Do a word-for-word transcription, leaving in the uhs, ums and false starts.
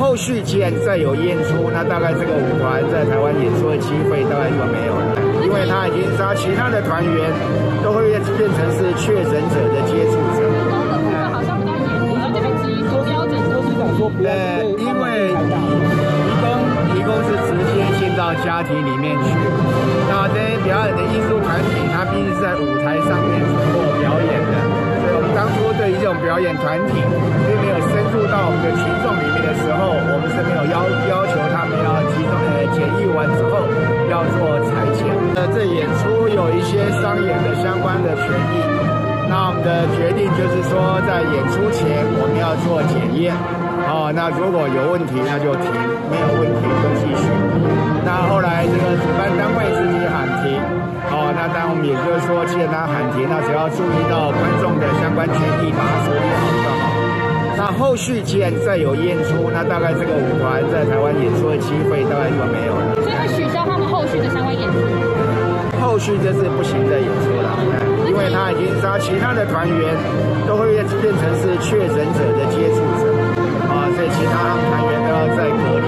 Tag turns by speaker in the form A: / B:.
A: 后续既然再有验出，那大概这个舞团在台湾演出的机会大概就没有了，因为他已经他其他的团员都会变成是确诊者的接触者。
B: 好像比较严格，这边质疑说标准都是讲说不要。
A: 呃，因为移工移工是直接进到家庭里面去，那这些表演的艺术团体，它毕竟是在舞台上面做表演的，所以我们当初对于这种表演团体，并没有深入到我们的群众里面的时候，我们是没有要要求他们要集中呃检疫完之后要做裁剪。呃，这演出有一些商演的相关的权益，那我们的决定就是说，在演出前我们要做检验。哦，那如果有问题那就停，没有问题就继续。那后来这个主办单位自己喊停，哦，那当然我们也就是说，既然他喊停，那只要注意到观众的相关权益，把它处理好就好。那后续既然再有验出，那大概这个舞团在台湾演出的机会大概就没有了。
B: 所以会取消他们后续的相关演出。
A: 后续就是不行的演出了，因为他已经他其他的团员都会变成是确诊者的接触者啊，所以其他团员都要再隔离。